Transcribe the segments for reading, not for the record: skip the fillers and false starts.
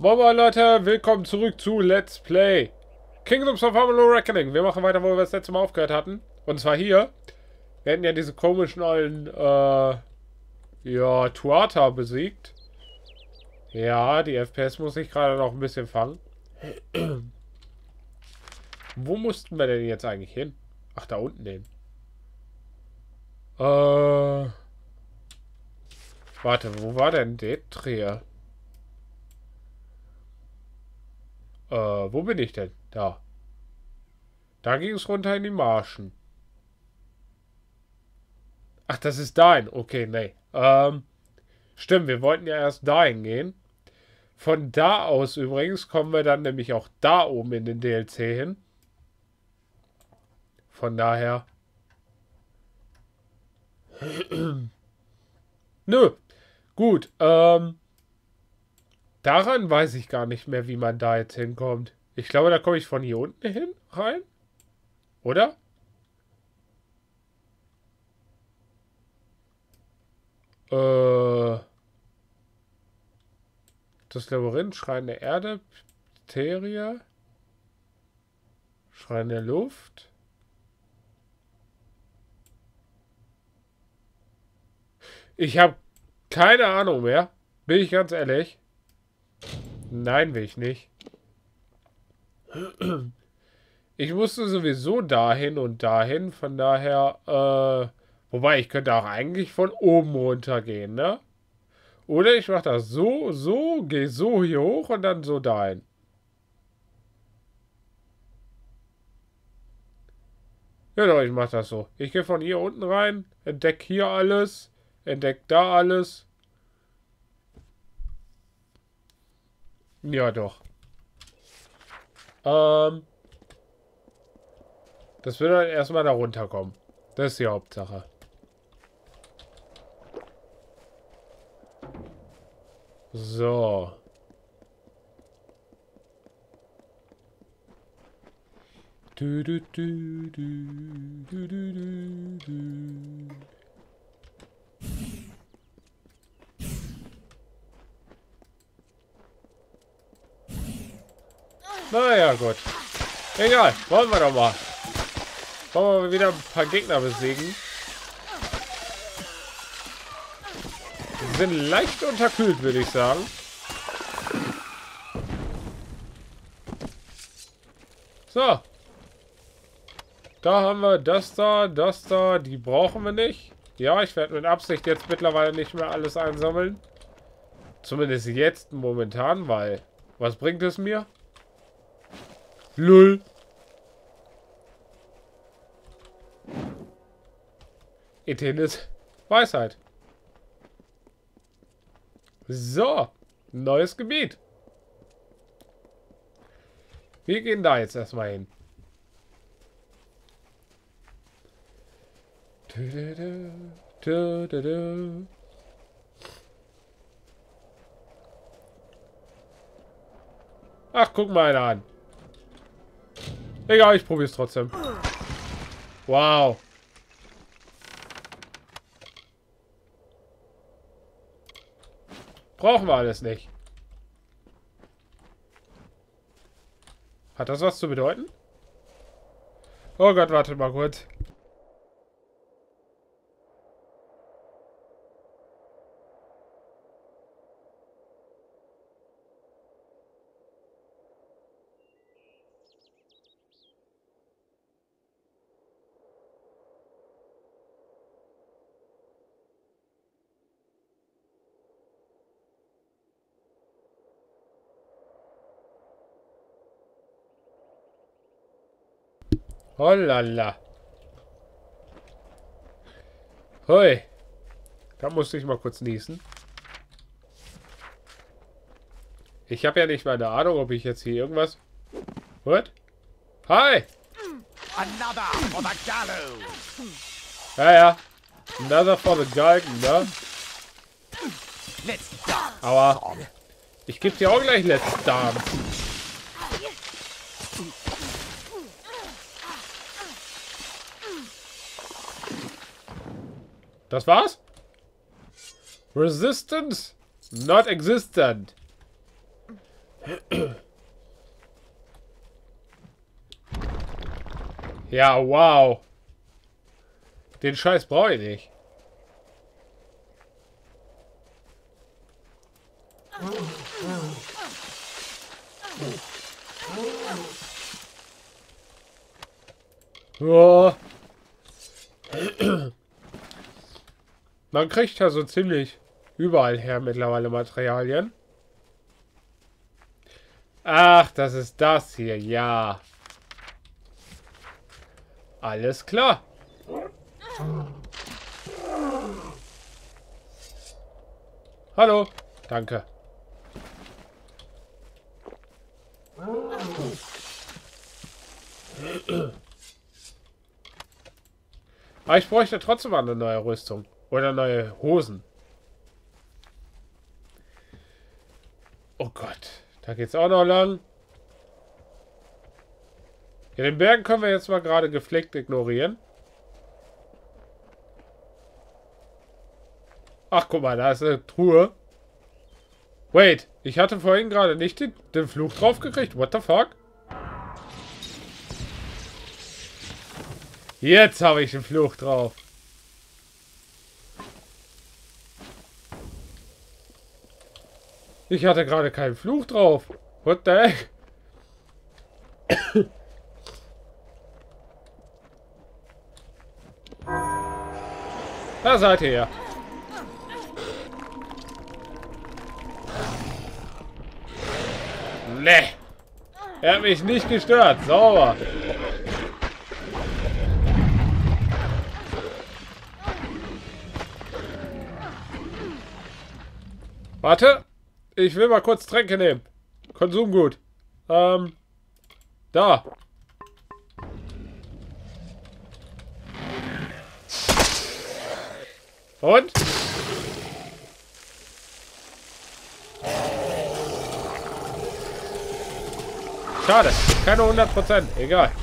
Moin Leute, willkommen zurück zu Let's Play Kingdoms of Amalur Reckoning. Wir machen weiter, wo wir das letzte Mal aufgehört hatten. Und zwar hier. Wir hatten ja diese komischen alten, ja, Tuatha besiegt. Ja, die FPS muss ich gerade noch ein bisschen fangen. Wo mussten wir denn jetzt eigentlich hin? Ach, da unten hin. Warte, wo war denn Detria? Wo bin ich denn? Da. Da ging es runter in die Marschen. Ach, das ist dahin. Okay, nee. Stimmt, wir wollten ja erst dahin gehen. Von da aus übrigens kommen wir dann nämlich auch da oben in den DLC hin. Von daher. Nö. Gut, daran weiß ich gar nicht mehr, wie man da jetzt hinkommt. Ich glaube, da komme ich von hier unten hin rein. Oder? Das Labyrinth, Schrein der Erde, Pteria, Schrein der Luft. Ich habe keine Ahnung mehr. Bin ich ganz ehrlich. Nein, will ich nicht. Ich musste sowieso dahin und dahin. Von daher, wobei, ich könnte auch eigentlich von oben runter gehen, ne? Oder ich mache das so, gehe so hier hoch und dann so dahin. Ja doch, ich mache das so. Ich gehe von hier unten rein, entdecke hier alles, entdecke da alles. Ja doch. Das wird dann erstmal da runterkommen. Das ist die Hauptsache. So. Du, du, du, du, du, du, du, du. Naja, gut. Egal, wollen wir doch mal. Wollen wir wieder ein paar Gegner besiegen. Die sind leicht unterkühlt, würde ich sagen. So. Da haben wir das da. Die brauchen wir nicht. Ja, ich werde mit Absicht jetzt mittlerweile nicht mehr alles einsammeln. Zumindest jetzt momentan, weil... Was bringt es mir? Lull. Etenes Weisheit. So. Neues Gebiet. Wir gehen da jetzt erstmal hin. Ach, guck mal einer an. Egal, ich probiere es trotzdem. Wow. Brauchen wir alles nicht. Hat das was zu bedeuten? Oh Gott, wartet mal kurz. Hollala. Hoi. Da musste ich mal kurz niesen. Ich habe ja nicht mal eine Ahnung, ob ich jetzt hier irgendwas... What? Hi! Another for the gallows. Ja, ja. Another for the Galgen, ne? Let's dance. Aber ich gebe dir auch gleich Let's Dance. Das war's? Resistance not existent. Ja, wow. Den Scheiß brauche ich nicht. Oh. Man kriegt ja so ziemlich überall her mittlerweile Materialien. Ach, das ist das hier, ja. Alles klar. Hallo. Danke. Aber ich bräuchte trotzdem eine neue Rüstung. Oder neue Hosen. Oh Gott. Da geht's auch noch lang. Ja, den Bergen können wir jetzt mal gerade gepflegt ignorieren. Ach, guck mal, da ist eine Truhe. Wait, ich hatte vorhin gerade nicht den Fluch drauf gekriegt. What the fuck? Jetzt habe ich den Fluch drauf. Ich hatte gerade keinen Fluch drauf. What the heck? Da seid ihr ja. Ne. Er hat mich nicht gestört. Sauber. Warte. Ich will mal kurz Tränke nehmen. Konsumgut. Da. Und? Schade. Keine 100%. Egal.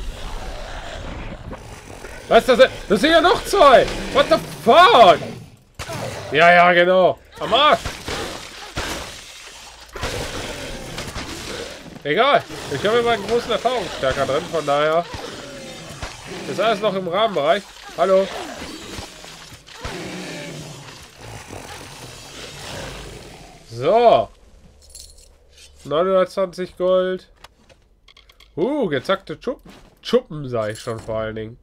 Was ist das denn? Das sind ja noch zwei. What the fuck? Ja, ja, genau. Am Arsch. Egal. Ich habe immer einen großen Erfahrungsstärker drin. Von daher ist alles noch im Rahmenbereich. Hallo. So. 920 Gold. Gezackte Schuppen sah ich schon vor allen Dingen.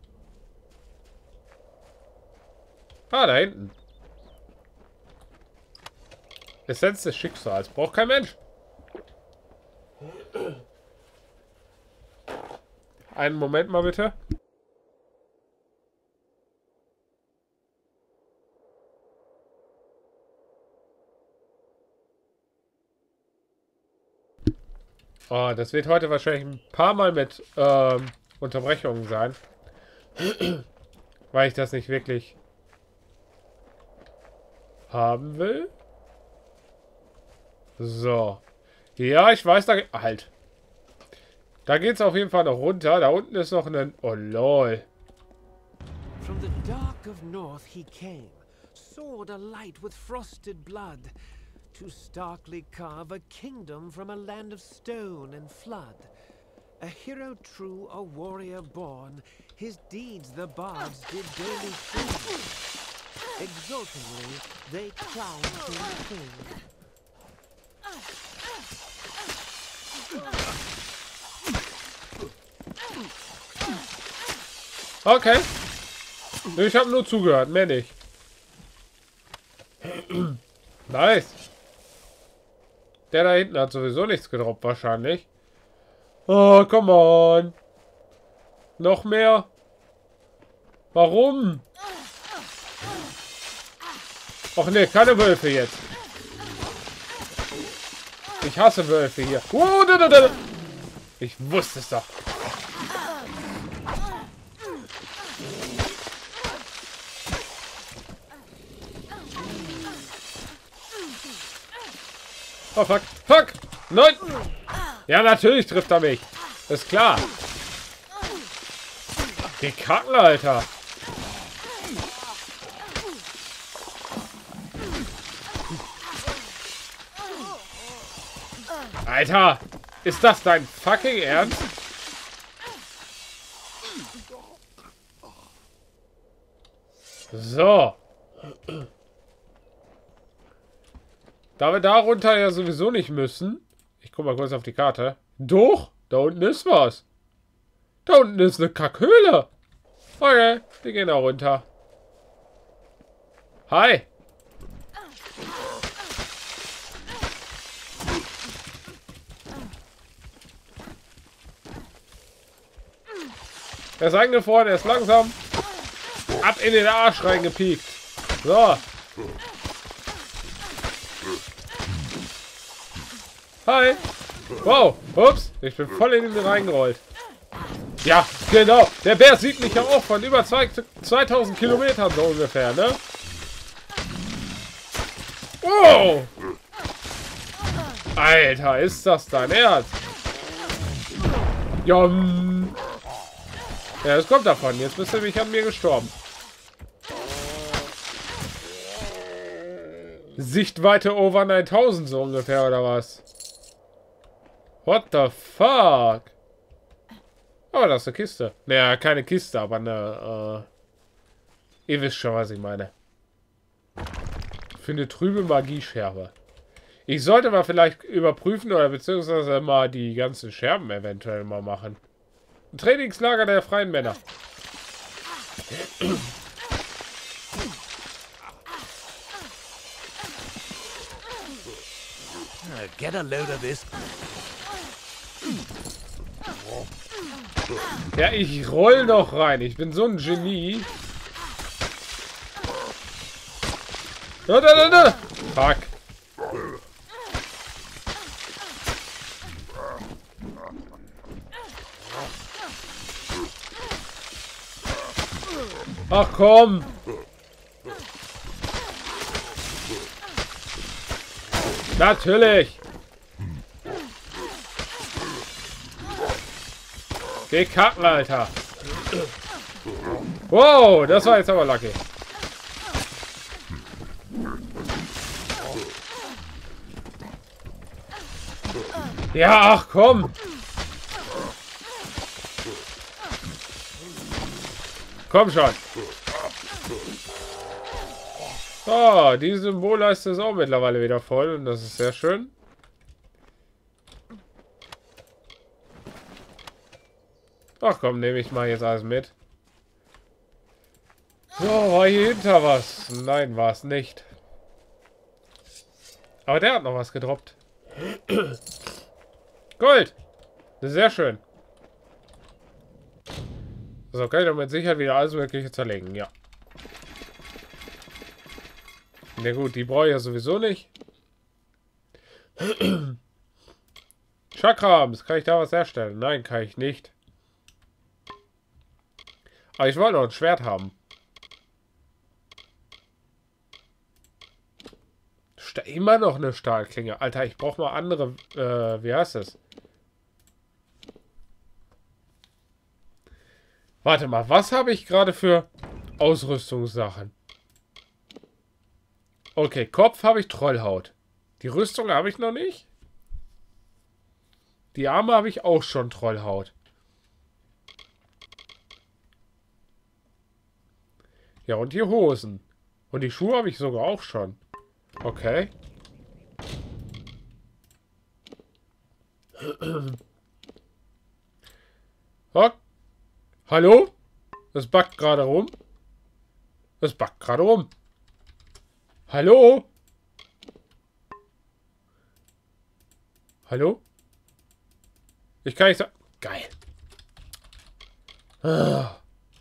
Ah, da hinten. Essenz des Schicksals. Braucht kein Mensch. Einen Moment mal bitte. Oh, das wird heute wahrscheinlich ein paar Mal mit Unterbrechungen sein. Weil ich das nicht wirklich haben will. So. Ja, ich weiß, da... Halt. Da geht's auf jeden Fall noch runter. Da unten ist noch ein... Oh, lol. From the dark of north he came, sword alight with frosted blood, to starkly carve a kingdom from a land of stone and flood. A hero true, a warrior born, his deeds the bards did daily sing. Exultingly they crowned him king. Okay. Ich habe nur zugehört, mehr nicht. Nice. Der da hinten hat sowieso nichts gedroppt, wahrscheinlich. Oh, come on. Noch mehr? Warum? Och ne, keine Wölfe jetzt. Ich hasse Wölfe hier. Ich wusste es doch. Oh, fuck. Fuck! Nein! Ja, natürlich trifft er mich. Ist klar. Die Kacken, Alter. Alter! Ist das dein fucking Ernst? So. Da wir da runter ja sowieso nicht müssen. Ich guck mal kurz auf die Karte. Doch, da unten ist was. Da unten ist eine Kackhöhle. Okay, wir gehen da runter. Hi. Er ist eingefroren, er ist langsam. Ab in den Arsch reingepiekt. So. Hi. Wow. Ups. Ich bin voll in den reingerollt. Ja, genau. Der Bär sieht mich ja auch von über 2000 Kilometern so ungefähr, ne? Wow. Alter, ist das dein Ernst? Ja, es kommt davon. Jetzt bist du nämlich an mir gestorben. Sichtweite over 9000 so ungefähr, oder was? What the fuck? Oh, das ist eine Kiste. Naja, keine Kiste, aber eine, ihr wisst schon, was ich meine. Für eine trübe Magiescherbe. Ich sollte mal vielleicht überprüfen oder beziehungsweise mal die ganzen Scherben eventuell mal machen. Ein Trainingslager der freien Männer. Get a load of this. Ja, ich roll noch rein. Ich bin so ein Genie. Da. Fuck. Ach komm. Natürlich. Geh kacken, Alter. Wow, das war jetzt aber lucky. Ja, ach komm. Komm schon. So, die Symbolleiste ist auch mittlerweile wieder voll und das ist sehr schön. Ach komm, nehme ich mal jetzt alles mit. So, war hier hinter was? Nein, war es nicht. Aber der hat noch was gedroppt. Gold! Sehr schön. So, kann ich doch mit Sicherheit wieder alles Mögliche zerlegen, ja. Na gut, die brauche ich ja sowieso nicht. Chakrams, kann ich da was herstellen? Nein, kann ich nicht. Aber ich wollte noch ein Schwert haben. Immer noch eine Stahlklinge. Alter, ich brauche mal andere... wie heißt das? Warte mal, was habe ich gerade für Ausrüstungssachen? Okay, Kopf habe ich Trollhaut. Die Rüstung habe ich noch nicht. Die Arme habe ich auch schon Trollhaut. Ja, und die Hosen. Und die Schuhe habe ich sogar auch schon. Okay. Oh. Hallo? Das backt gerade rum. Das backt gerade rum. Hallo? Hallo? Ich kann nicht sagen. Geil. Ah.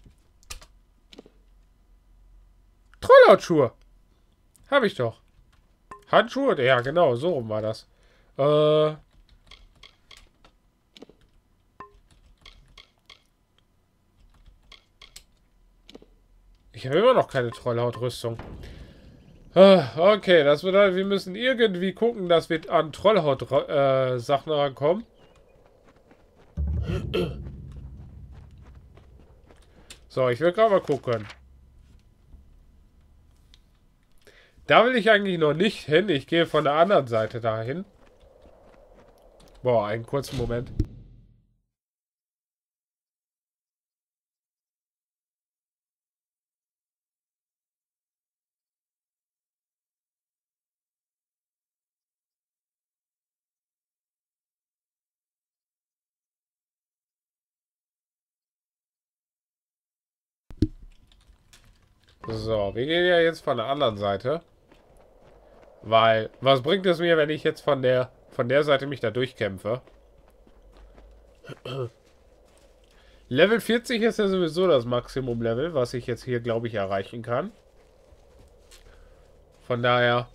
Trollhautschuhe. Habe ich doch. Handschuhe? Ja, genau, so rum war das. Ich habe immer noch keine Trollhautrüstung. Okay, das bedeutet, wir müssen irgendwie gucken, dass wir an Trollhaut-Sachen rankommen. So, ich will gerade mal gucken. Da will ich eigentlich noch nicht hin. Ich gehe von der anderen Seite dahin. Boah, einen kurzen Moment. So, wir gehen ja jetzt von der anderen Seite. Weil, was bringt es mir, wenn ich jetzt von der Seite mich da durchkämpfe? Level 40 ist ja sowieso das Maximum-Level, was ich jetzt hier, glaube ich, erreichen kann. Von daher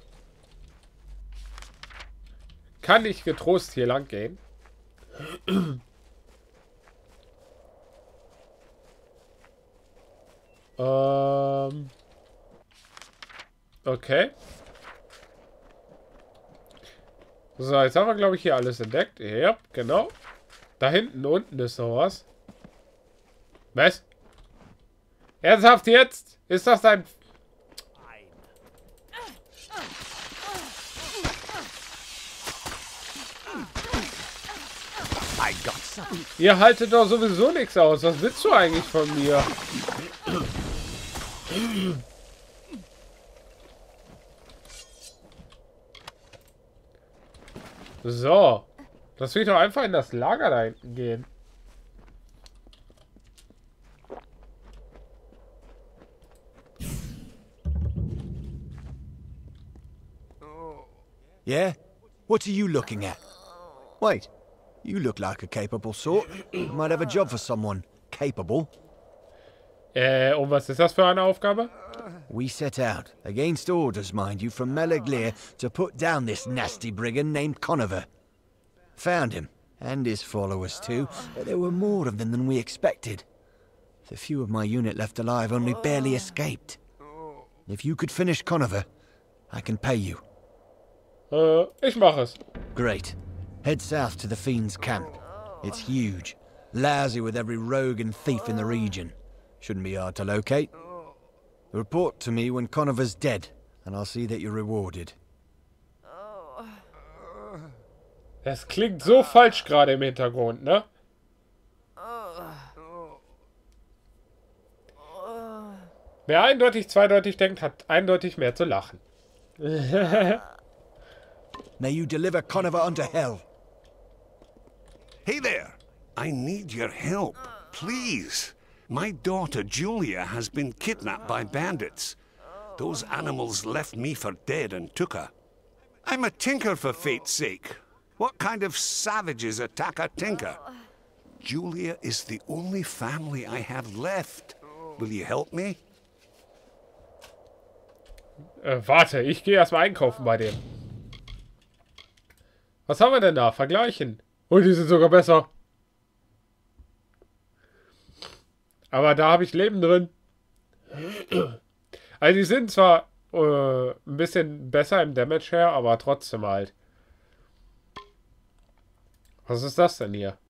kann ich getrost hier lang gehen. Okay. So, jetzt haben wir, glaube ich, hier alles entdeckt. Ja, genau. Da hinten, unten ist noch was. Was? Ernsthaft jetzt? Ist das ein... I got something. Ihr haltet doch sowieso nichts aus. Was willst du eigentlich von mir? So. Lass mich doch einfach in das Lager da hinten gehen. Yeah? What are you looking at? Wait, you look like a capable sort. Might have a job for someone capable. Und was ist das für eine Aufgabe? We set out, against orders, mind you, from Meleglir to put down this nasty brigand named Conover. Found him, and his followers too, but there were more of them than we expected. The few of my unit left alive only barely escaped. If you could finish Conover, I can pay you. Ich mache es. Great. Head south to the Fiend's camp. It's huge, lousy with every rogue and thief in the region. Shouldn't be hard to locate. Report to me when Conover's dead, and I'll see that you're rewarded. Das klingt so falsch gerade im Hintergrund, ne? Wer eindeutig zweideutig denkt, hat eindeutig mehr zu lachen. May you deliver Conover unto hell. Hey there! I need your help, please. My daughter Julia has been kidnapped by bandits. Those animals left me for dead and took her. I'm a tinker for fate's sake. What kind of savages attack a tinker? Julia is the only family I have left. Will you help me? Warte, ich gehe erstmal einkaufen bei dem. Was haben wir denn da? Vergleichen. Und die sind sogar besser. Aber da habe ich Leben drin. Also die sind zwar ein bisschen besser im Damage her, aber trotzdem halt. Was ist das denn hier?